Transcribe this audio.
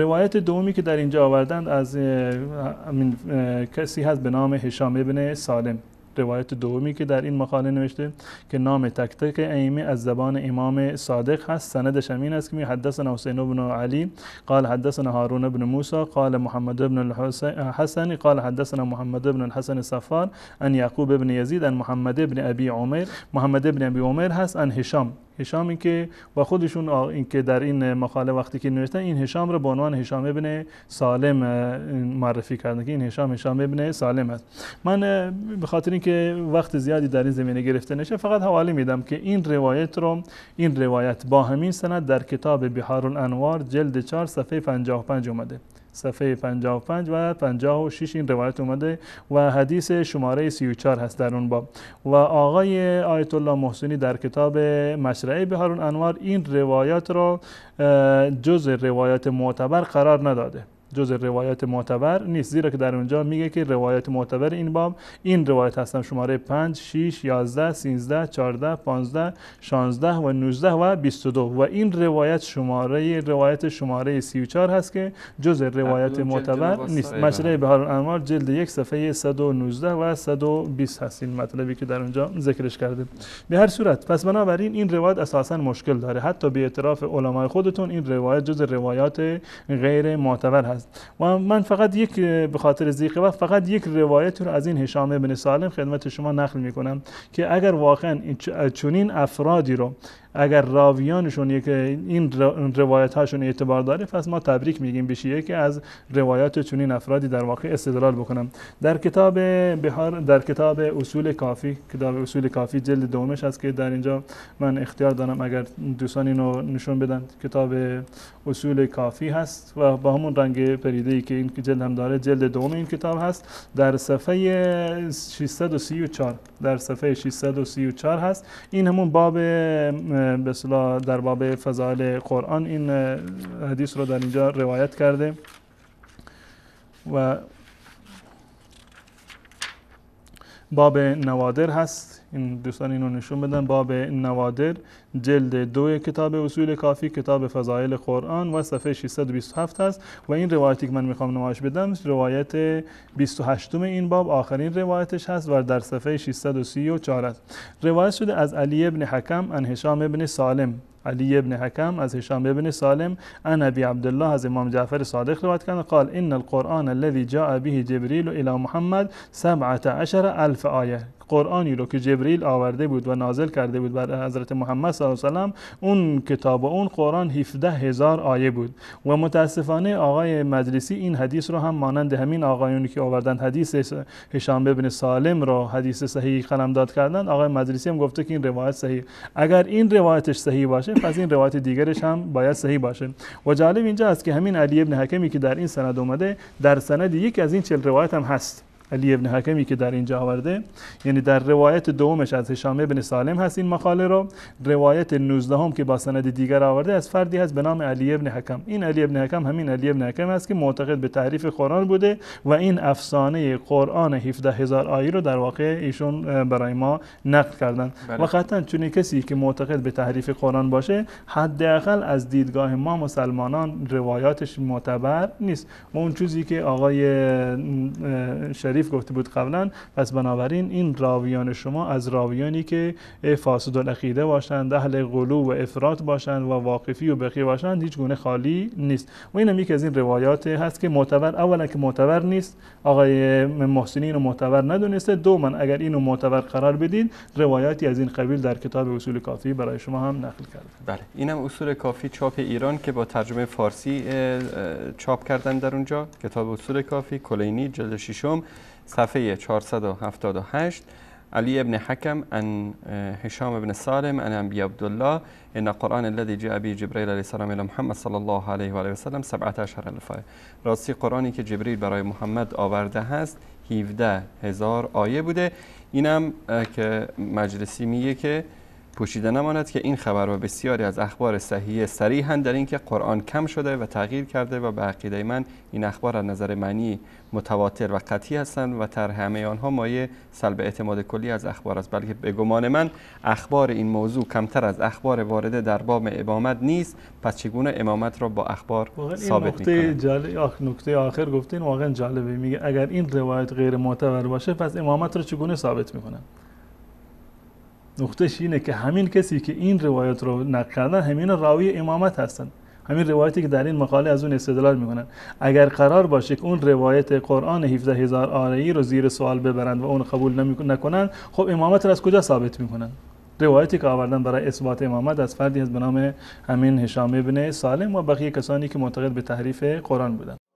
روایت دومی که در اینجا آوردند از کسی هست به نام هشام ابن سالم. روایت دومی که در این مقاله نوشته که نام تک تک ائمه از زبان امام صادق هست، سندش همین است که حدثنا حسین بن علی قال حدثنا هارون بن موسی قال محمد بن الحسن قال حدثنا محمد بن الحسن الصفار ان یعقوب بن یزید ان محمد بن ابی عمر، محمد بن ابی عمر هست، ان هشام این که با خودشون این که در این مقاله وقتی که نوشتن این هشام رو به عنوان هشام ابن سالم معرفی کردن که این هشام ابن سالم است. من به خاطر اینکه وقت زیادی در این زمینه گرفته نشه فقط حواله میدم که این روایت با همین سند در کتاب بحار الانوار جلد 4 صفحه 55 اومده، صفحه 55 و 56 این روایت اومده و حدیث شماره 34 هست در اون باب. و آقای آیت الله محسنی در کتاب مشرع بحار الانوار این روایات رو جز روایت معتبر قرار نداده، جز روایت معتبر نیست، زیرا که در اونجا میگه که روایت معتبر این باب این روایت هستن شماره 5 6 11 13 14 15 16 و 19 و 22 و این روایت شماره 34 هست که جز روایت معتبر نیست. مشرع بحار الانوار جلد 1 صفحه 119 و 120 هست این مطلبی که در اونجا ذکرش کرده. به هر صورت پس بنابراین این روایت اساسا مشکل داره، حتی به اعتراف علمای خودتون این روایت جز روایات غیر معتبر هست. و من فقط به خاطر ضیق وقت فقط یک روایت رو از این هشام بن سالم خدمت شما نقل میکنم که اگر واقعا چنین افرادی رو اگر راویانشون این روایت هاشون اعتبار داره پس ما تبریک میگیم به شیعه که از روایات چنین افرادی در واقع استدلال بکنم. در کتاب اصول کافی جلد دومش هست که در اینجا من اختیار دارم اگر دوستان اینو نشون بدن، کتاب اصول کافی هست و با همون رنگ پریده‌ای که این جلد هم داره جلد دوم این کتاب هست در صفحه 634 در صفحه 634 هست. این همون باب به اصطلاح در باب فضائل قرآن این حدیث رو در اینجا روایت کرده و باب نوادر هست. این دوستان اینو نشون بدن، باب نوادر جلد 2 کتاب اصول کافی کتاب فضائل قرآن و صفحه 627 هست و این روایتی که من میخوام نمایش بدم روایت 28م این باب آخرین روایتش هست و در صفحه 634 است. روایت شده از علی ابن حکم عن هشام ابن سالم، علی ابن حکم از هشام ابن سالم عن ابی عبدالله از امام جعفر صادق روایت کرده قال ان القرآن الذي جاء به جبریل الى محمد 17,000 آیه، قرآنی رو که جبریل آورده بود و نازل کرده بود بر حضرت محمد صلی الله علیه و سلم اون کتاب و اون قرآن 17,000 آیه بود. و متاسفانه آقای مجلسی این حدیث رو هم مانند همین آقایونی که آوردن حدیث هشام ابن سالم رو حدیث صحیح قلمداد کردن، آقای مجلسی هم گفته که این روایت صحیح، اگر این روایتش صحیح باشه پس این روایت دیگرش هم باید صحیح باشه. و جالب اینجا است که همین علی ابن حکمی که در این سند اومده در سند یکی از این 40 روایت هم هست. علی ابن حکمی که در اینجا آورده یعنی در روایت دومش از هشام ابن سالم هست این مقاله رو، روایت 19 هم که با سند دیگر آورده از فردی هست به نام علی ابن حکم. این علی ابن حکم همین علی ابن حکم است که معتقد به تحریف قرآن بوده و این افسانه قرآن 17,000 آیه رو در واقع ایشون برای ما نقل کردن. و قطعا چون کسی که معتقد به تحریف قرآن باشه حداقل از دیدگاه ما مسلمانان روایاتش معتبر نیست و اون چیزی که آقای شریف گفته بود قبلا، پس بنابراین این راویان شما از راویانی که فاسد العقیده باشند، اهل غلو و افراط باشند و واقفی و بقیه باشند هیچ گونه خالی نیست. و این هم یک از این روایات هست که معتبر، اولا که معتبر نیست، آقای محسنی اینو معتبر ندونسته، دوما اگر اینو معتبر قرار بدید روایاتی از این قبیل در کتاب اصول کافی برای شما هم نقل کرده. بله، اینم اصول کافی چاپ ایران که با ترجمه فارسی چاپ کردن در اونجا، کتاب اصول کافی کلینی جلد 6 صفحه 478. علی ابن حکم عن هشام ابن سالم عن ابی عبدالله ان القرآن الذي جاء به جبريل علیه السلام الى محمد صلی الله علیه و آله و سلم 17,000 آیه، راستی قرآنی که جبریل برای محمد آورده هست 17,000 آیه بوده. اینم که مجلسی میگه که پوشیده نماند که این خبر و بسیاری از اخبار صحیح صریحاً در اینکه قرآن کم شده و تغییر کرده و به عقیده من این اخبار از نظر معنی متواتر و قطعی هستند و طرح همه آنها مایه سلب اعتماد کلی از اخبار است، بلکه به گمان من اخبار این موضوع کمتر از اخبار وارده در باب امامت نیست. پس چگونه امامت را با اخبار ثابت می‌کنند؟ نکته آخر گفتین واقعا جالبه. میگه اگر این روایت غیر معتبر باشه پس امامت را چگونه ثابت میکنن؟ نقطهش اینه که همین کسی که این روایت رو نقل کردن همین راوی امامت هستن، همین روایتی که در این مقاله از اون استدلال میکنن. اگر قرار باشه که اون روایت قرآن 17000 آیه‌ای رو زیر سوال ببرند و اون قبول نکنن، خب امامت رو از کجا ثابت میکنن؟ روایتی که آوردن برای اثبات امامت از فردی هست به نام همین هشام ابن سالم و بقیه کسانی که معتقد به تحریف قرآن بودن.